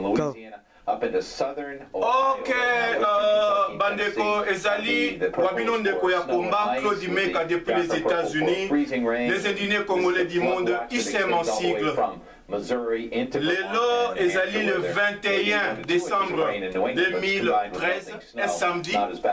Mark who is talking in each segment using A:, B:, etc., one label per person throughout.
A: Louisiana up into southern Ohio.
B: Bandeko Ezali, Wabino Ndeko Yakomba, Claude Meka depuis les États-Unis, les indigènes congolais du monde, ils s'aiment en sigle. Lelo Ezali le 21 décembre 2013, un samedi,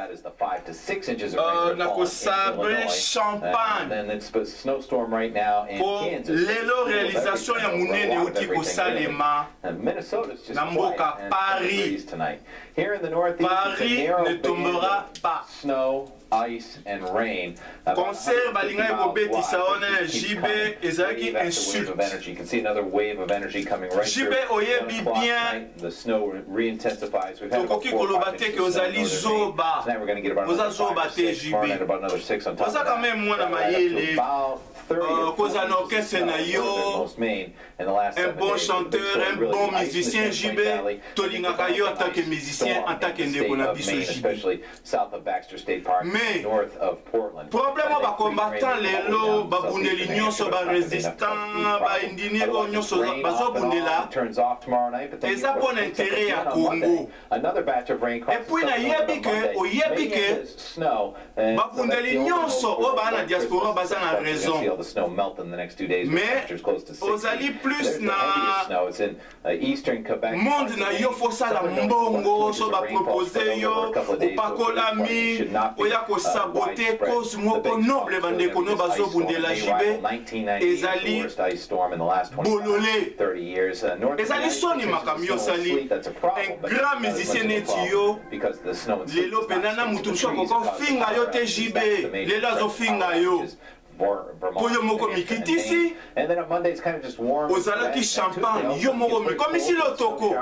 B: Nako Sabre Champagne. Pour Lelo réalisation ya munene uti ko Salema, Namboka Paris. Paris ne tombera pas.
A: Ice and rain.
B: Concert balinga ebobeti saona JB ezaki insulte.
A: You can see another wave of energy coming right through.
B: JB oyebi bien.
A: The snow re-intensifies. We've had
B: tokoki koloba te ke ozali zoba.
A: Now we're going to get about
B: another 5 to 6,
A: about another 6 on top of that.
B: Oza quand même mwana mayele. Koza na orchestre na yo. Un bon chanteur, un bon musicien JB. Tolingaka yo en tant que musicien, en tant que ndeko na biso JB.
A: South of Baxter State Park. North of Portland.
B: Problème ba combattant lelo ba bundeli nyonso ba résistant ba indine ko nyonso bazo bundela.
A: Turns off tomorrow night, but then
B: eza pour l'intérêt ya Congo.
A: Another batch of rain crosses.
B: Et puis na yebi ke
A: snow.
B: Ba bundeli nyonso o ba na diaspora baza na raison.
A: The snow melt in the next 2 days.
B: Mais ozali plus na
A: it's in eastern Quebec.
B: Monde na yo fosa la mbongo so ba proposer yo opakola mi oya ko saboter cause moko noble bandeko no bazo bundela jibe ezali bololé ezali soni makamyo sali un grand musicien neti yo lelo penana mutu shoko ko finga yo te jibe lelo azo finga yo Koyo moko mikitisi, ozalaki champagne, yo moko mikomisi lotoko.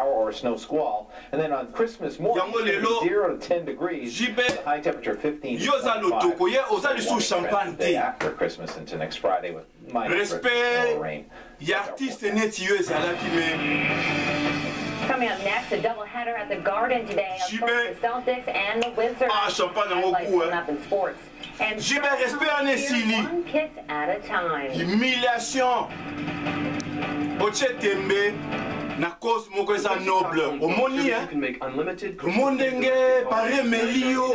B: Yango lelo, jibe, yo za lotoko, ye ozali sous champagne te. Respect, y'artiste neti yo ezalaki me.
C: Coming up next, a doubleheader at the Garden today. Of course, the Celtics and the Wizards.
B: Champagne
C: up in sports. And
B: JB, respect en esili.
C: One kiss at a time.
B: Humiliation. Oche tembe na cause moko eza noble. Omoni Mondenge pare melio.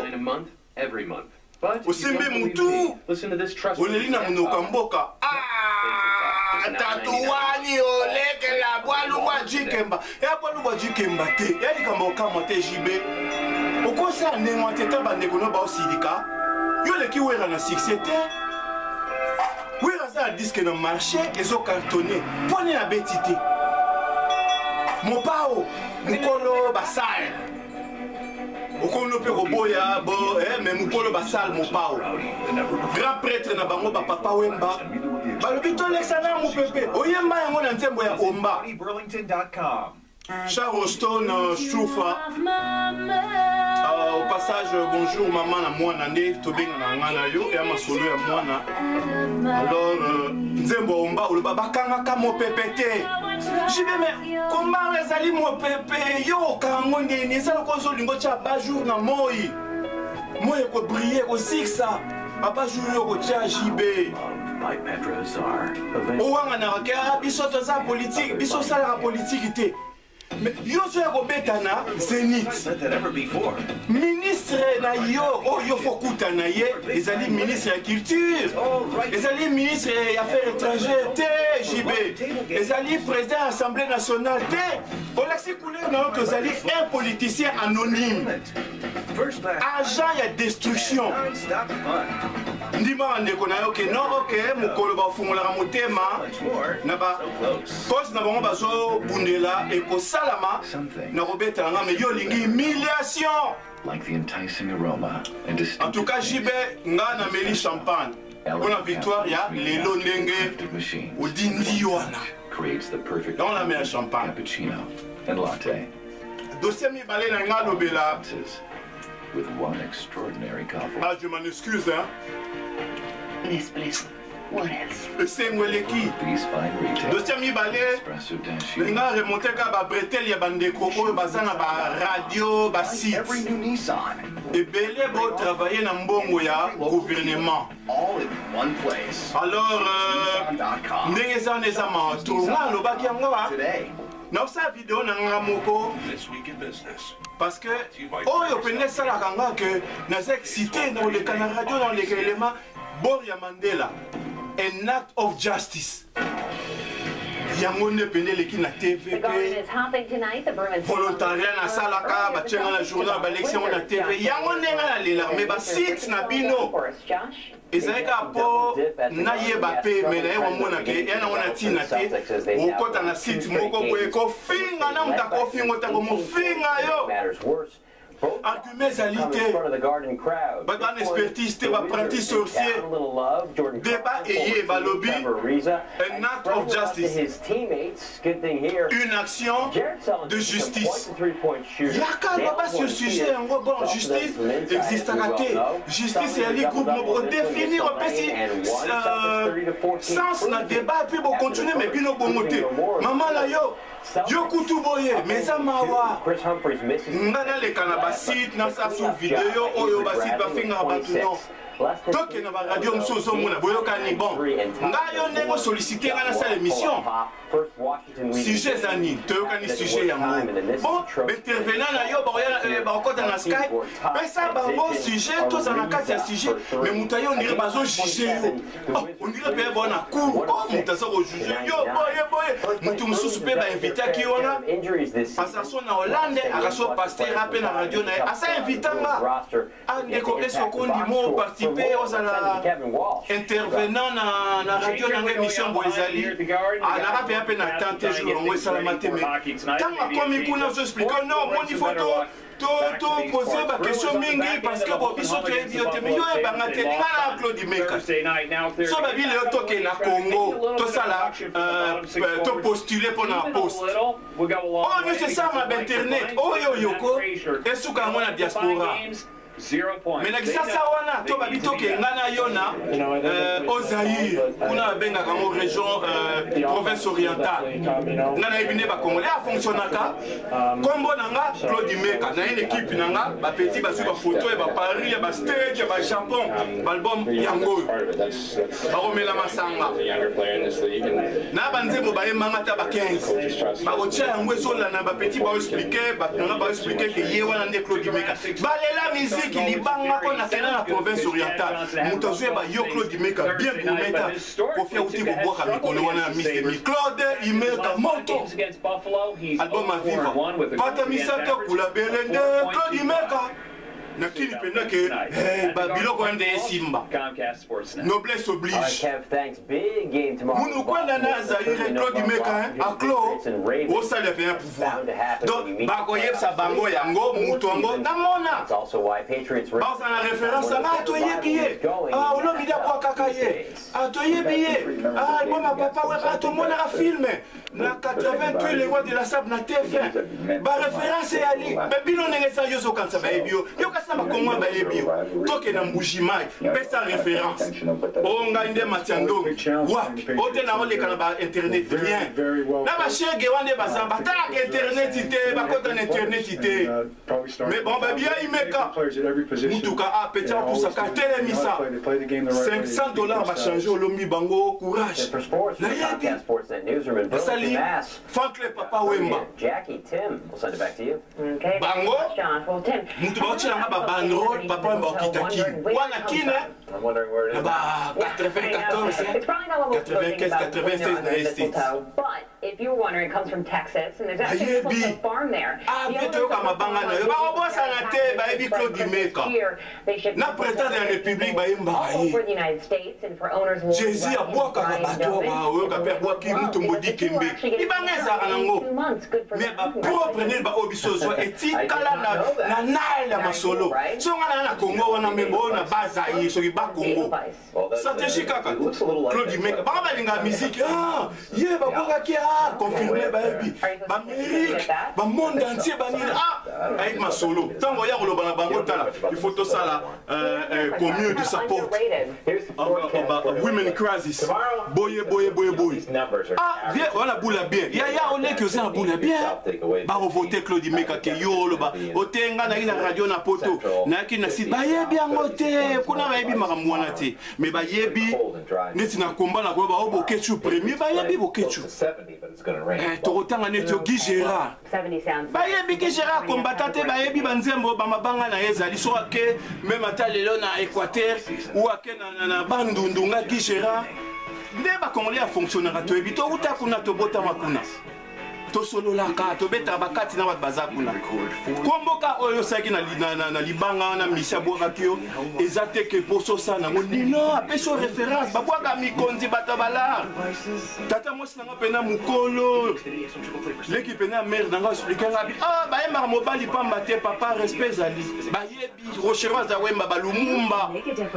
B: Osimbe mutu. Oleli na munoka mboka. Tatuwani oleke la bwaluwa jikemba. Ya bwaluwa jikemba te. Ya likamba okama te jibe. Okosa nengwa te tabandeko no ba osidika. Yo leki wera na succès te. Wera za disque na marché ezo cartonné. Pone na betite. Mopao mukolo basal. Okono pe roboya bo mais mukolo basal mopao. Grand prêtre na bango ba papa Wemba. Balobi to lexana mu pepe. Oyemba yango na ntembo ya omba. Charles Stone Choufa. Au passage, bonjour maman na mwana nde tobenga na ngana yo et ma solo ya mwana. Alors nzembo omba oloba bakanga ka mo pepete. Jibe me komba ezali mo pepe yo kango ndeni sala ko zo lingo cha ba jour na moi. Moi ko briller ko sixa. Papa jour yo ko cha jibe. Ouanga na ka biso to za politique, biso sala politique te. Mais yo so ya kobetana Zénith ministre na yo oyo fokuta na ye ezali ministre ya culture ezali ministre ya affaires étrangères te JB ezali président de l'Assemblée nationale te Oleksi Couleur na yo ezali un politicien anonyme agent ya destruction ndima ndeko na yo ke non ok mukolo ba fungolaka motema na ba cause na bango bazo bundela ekosalama na kobetela nga me yo lingi humiliation. En tout cas JB nga na meli champagne mpona victoire ya lelo ndenge odindi wana dans la mer champagne dossier mibale na nga lobela.
D: With one extraordinary coffee.
B: Ah, je m'en excuse, hein.
E: Please, please. What else?
B: C'est Mweleki.
D: These fine retail.
B: Dossier Mibale. Nga remonté ka ba bretel ya bandeko oyo bazana ba radio ba site.
D: Every new Nissan.
B: Et belé bo travailler na mbongo ya gouvernement.
D: All in one place.
B: Alors ndenge za neza ma tourna lobaki yango wa.
D: Today.
B: na sa vidéo na nga moko parce que oyo pende salaka nga que naza excité na oleka na radio na oleka elema Boria Mandela, an act of justice. Yango ne pende leki na TVP volontariat na salaka batianga na journal balection na TV yango ndenga na lela me ba site na bino ezalaka po nayeba pe me na ye wamona ke yana wana tina te okota na site moko boye kofinga na mutu akofinga otako mofinga yo argument ezali te bato bana expertise te bapranti sorcier débat eye balobi un acte of justice une action de justice yaka loba sur sujet yango bon justice existaka te justice eyali groupe moko définir opesi sens na débat puis bocontinue me bino bongo te mama na yo yo kutu boye meza mawa nga naleka na basite nasa sur video oyo basite bafingaka bato non toke na baradio mosusu ozomona boyokani bon ngai yo ndenge osollicite nga nasala émission sujet eza nini toyokani sujet yango bon baintervenant na yo bakokota na skype pesa bango sujet toza na kati ya sujet me moto ayo ondire bazojuge yo ondire mpe bona cour ko moto aza kojuge yo boye moto mosusu mpe bainvitaki wana asaso na hollande akaso paster ape na radio na ye asa invitanga andeko esokondi mo participe ozala intervenant na radio nanga émission boye ezali naka mpe ape na tante jour yango esalama te me ntango akomi kuna ozoexplike non moni fo topose baquestion mingi parce que bo biso toyebi yo te me yo ebanga te ninga na Claude Meka so babile yo toke na Congo tosala topostule mpo na poste oyo nyonso esalama bainternet oyo yoko esuka yango na diaspora mais na kisasa wana to babi toke nga na yo na Ozaïre kuna babengaka yango région province orientale nga nayebi nde bacongolais afonctionnaka kombo na nga Claude Meka na une équipe na nga bapeti bazwi bafoto ya baparis ya bastage ya bajapon baalbum yango oyo bakomela masanga na banzembo bayembanga ta ba 15 bakotia yango ezolana bapeti baoexplike bato nanga baoexplike ke ye wana nde Claude Meka balela musique libanga ko na kena na province orientale moto azoyeba yo Claude Meka bien kometa kofia uti kobwaka mikolo wana ya Mr. Claude Meka moto album à vivre pata misato kula belende Claude Meka nakini penda ke biloko wana nde esimba noblesse oblige munu kwenda na Zaire Claude Meka aklo osala pena pouvoir donc bakoyebisa bango yango mutu yango namona baza na référence anga toyebi ye olobi da bwakaka ye toyebi ye alboma papa we batomonaka filme na 88 les rois de la sable na TF1 baréférence eyali me bino ndenge eza yo ozokanisa bayebi yo yokasina bakongwa bayebi yo toke na mbujimai pesa référence ongai nde matiandongi wapi ote na oleka na bainternet rien na bashege wana nde baza batalaka internet te bakota na internet te mais bon babiai Meka mutuka apeti apusaka telemisa $500 bachange olombi bango courage nayebi basali Franklin Papa Wemba bango mutu baotielanga babandrol Papa Wemba okitaki wana kine na ba 94 95 96 na estate
C: if you're wondering, it comes from Texas, and there's actually a close farm there. They ship all over the United States, and for owners worldwide, we're actually getting 2 months. Good for
B: confirmé bayebi bamérique bamonde entier banini avec ma solo. Tant que ya koloba na bango tala, il faut tout ça là commune du support. Women crisis. Boye. Ah, viens, voilà boula bien. Ya on est que ça boula bien. Ba voter Claude Meka ke yo lo ba. Otenga na radio na poto. Na ki na si ba yebi angote, kuna ba yebi makamwana te. Mais ba yebi neti na komba na ko ba obo kechu premier ba yebi bo kechu. Torotanga neti yo Gigera. Ba yebi Gigera combattant te ba yebi banzembo ba mabanga na ezali so ke même ata lelo na Équateur ou ake na bandundu nga Gigera. Nde ba Congolais a fonctionnera to ebito uta kuna to bota makuna. To solo la ka to beta bakati na wat bazakuna. Komboka oyo saki na libanga na misia boka kio ezate ke poso sana ngondino apeso référence babwaka mikonzi batabala. Tata mosi nanga pena mukolo. L'équipe na mère nanga expliquer ngabi ah ba yema mobali pamba te papa respect zali. Ba yebi rochera za wemba balumumba.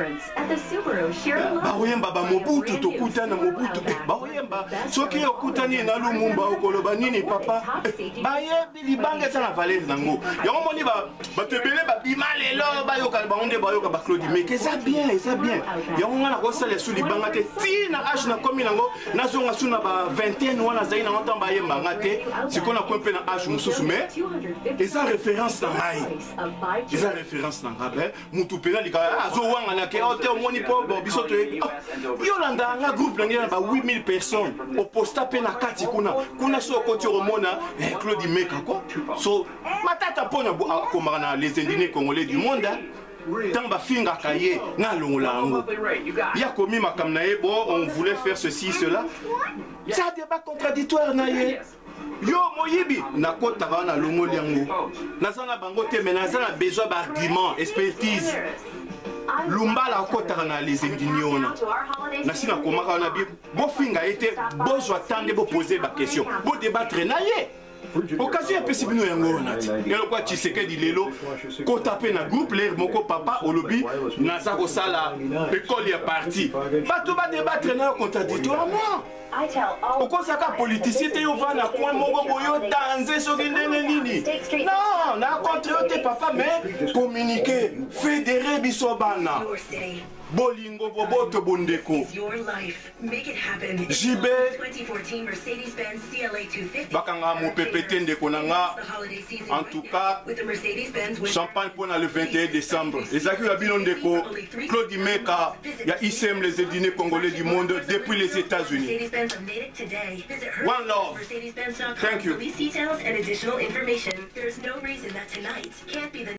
B: Ba wemba ba mobutu to kutana mobutu ba wemba soki okutani na lumumba okoloba nini papa bayebi libanga ça na valeur nango yango moni ba tebele ba bimalelo ba yoka ba onde ba yoka ba Claude Meka ça bien yango ngana ko sala su libanga te tina age na komi nango nazonga suna ba 21 wana zaina ngata ba yemba ngate sikona ko pe na age mususu mais eza référence na mai eza référence na ngabe mutu pena lika azo wanga na ke ote moni po biso to yolanda nga groupe na ba 8000 personnes au posta pe na kati kuna so ko mona Claude Meka quoi so matata pona komana les indignés congolais du monde tant ba finga kaye na longolango ya komi makamna ebo on voulait faire ceci cela ça débat contradictoire na ye yo moyibi na kota na longoli yango nazana bango te mais nazana besoin d'argument expertise lumbala kota na les indignés na sina komaka na bi bo finga été bozwa tande bo poser ba question bo débattre na ye occasion ya pesi bino yango na ti yelo kwa Tshisekedi lelo ko taper na groupe l'air moko papa olobi naza ko sala école ya parti bato ba débattre na contradictoirement okosaka politicien te yo va na coin moko boyo danser soki ndenge nini non na contre yo te papa mais communiquer fédérer biso bana bolingo boboto bondeko jibe bakanga mopepete ndeko nanga en tout cas champagne pour le 21 décembre ezaki ya bino ndeko Claude Meka ya ICM les indignés congolais du monde depuis les États-Unis. One love. Thank you.